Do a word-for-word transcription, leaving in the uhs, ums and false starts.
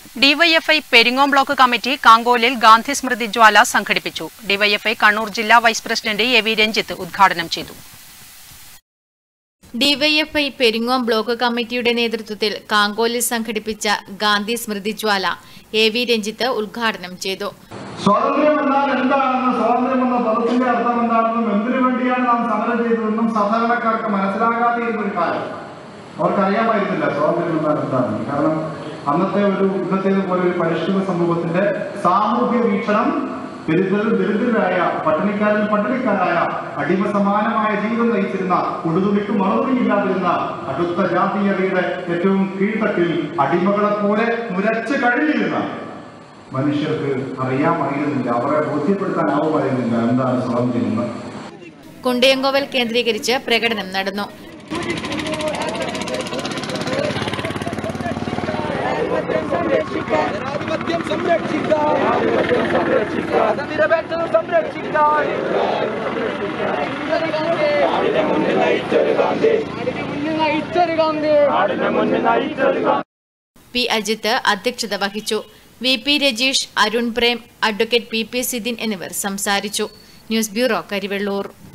DYFI Peringome block committee കാങ്കോലിൽ ഗാന്ധി സ്മൃതി ജ്വാല സംഘടിപ്പിച്ചു. ഡിവൈഎഫ്ഐ കണ്ണൂർ ജില്ലാ vice president A V Ranjith ഉദ്ഘാടനം ചെയ്തു. ഡിവൈഎഫ്ഐ പെരിങ്ങോം ബ്ലോക്ക് കമ്മിറ്റിയുടെ നേതൃത്വത്തിൽ കാങ്കോലിൽ സംഘടിപ്പിച്ച ഗാന്ധി സ്മൃതി ജ്വാല എ വി രഞ്ജിത്ത് ഉദ്ഘാടനം ചെയ്തു. സ്വാതന്ത്ര്യം എന്നാൽ എന്താണെന്ന്, സ്വാതന്ത്ര്യം എന്ന പദത്തിന്റെ അർത്ഥം എന്താണെന്നും എന്തിനു വേണ്ടിയാണ് നാം സമരം ചെയ്തതെന്നും സാധാരണക്കാർക്ക് മനസ്സിലാകാതെയിരുന്ന ഒരു കാലം. അവർക്കറിയാമായിരുന്നില്ല സ്വാതന്ത്ര്യം എന്നാൽ എന്താണെന്ന്. കാരണം അന്നത്തെ ഒരു ഇന്നത്തേത് പോലെ ഒരു പരിഷ്കൃത സമൂഹത്തിന്റെ സാമൂഹ്യ വീക്ഷണം ദരിദ്രരും ദരിദ്രരായ പട്ടിണിക്കാരിൽ പട്ടിണിക്കാരായ അടിമ സമാനമായ ജീവിതം നയിച്ചിരുന്ന ഉടുതുണിക്ക് മറുപടിയില്ലാതിരുന്ന അടുത്ത ജാതീയതയുടെ ഏറ്റവും കീഴ്ത്തട്ടിൽ അടിമകളെ പോലെ മുരച്ച് കഴിഞ്ഞിരുന്ന മനുഷ്യർക്ക് അറിയാമായിരുന്നില്ല, അവരെ ബോധ്യപ്പെടുത്താനാവുമായിരുന്നില്ല എന്താണ് സ്വാതന്ത്ര്യം എന്ന്. കുണ്ടയങ്കോവൽ കേന്ദ്രീകരിച്ച് പ്രകടനം നടന്നു. പി അജിത്ത് അധ്യക്ഷത വഹിച്ചു. V P Rajeesh, Arun Prem, advocate P P Sidin എന്നിവർ സംസാരിച്ചു. News bureau, Karivellur.